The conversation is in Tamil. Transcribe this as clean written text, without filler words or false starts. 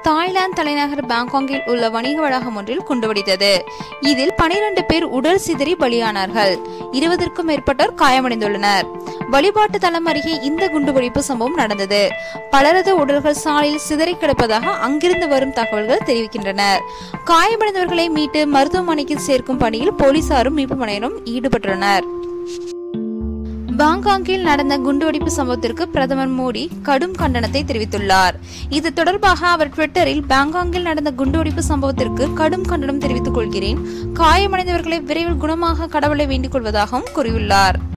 தாய்லாந்து தலைநகர் பாங்காங்கில் உள்ள வணிக வளாகம் ஒன்றில் குண்டுவெடித்தது. இதில் 12 பேர் உடல் சிதறி பலியானார்கள். 20க்கும் மேற்பட்டோர் காயமடைந்துள்ளனர். வழிபாட்டு தலம் அருகே இந்த குண்டுவெடிப்பு சம்பவம் நடந்தது. பலரது உடல்கள் சாலையில் சிதறி கிடப்பதாக அங்கிருந்து வரும் தகவல்கள் தெரிவிக்கின்றன. காயமடைந்தவர்களை மீட்டு மருத்துவமனைக்கு சேர்க்கும் பணியில் போலீசாரும் மீட்பு படையினரும் ஈடுபட்டுள்ளனர். பாங்காங்கில் நடந்த குண்டுவெடிப்பு சம்பவத்திற்கு பிரதமர் மோடி கடும் கண்டனத்தை தெரிவித்துள்ளார். இது தொடர்பாக அவர் ட்விட்டரில், பாங்காங்கில் நடந்த குண்டுவெடிப்பு சம்பவத்திற்கு கடும் கண்டனம் தெரிவித்துக் கொள்கிறேன். காயமடைந்தவர்களை விரைவில் குணமாக கடவுளை வேண்டிக் கொள்வதாகவும் கூறியுள்ளார்.